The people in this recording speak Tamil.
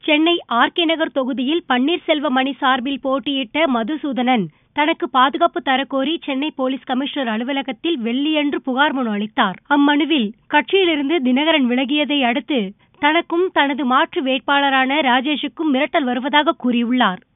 சென்னை ஆர்கே நகர் தொகுதியில் பன்னீர்செல்வம் அணி சார்பில் போட்டியிட்ட மதுசூதனன் தனக்கு பாதுகாப்பு தரக்கோரி சென்னை போலீஸ் கமிஷனர் அலுவலகத்தில் வெள்ளியன்று புகார் மனு அளித்தார். அம்மனுவில் கட்சியிலிருந்து தினகரன் விலகியதை அடுத்து தனக்கும் தனது மாற்று வேட்பாளரான ராஜேஷுக்கும் மிரட்டல் வருவதாக கூறியுள்ளார்.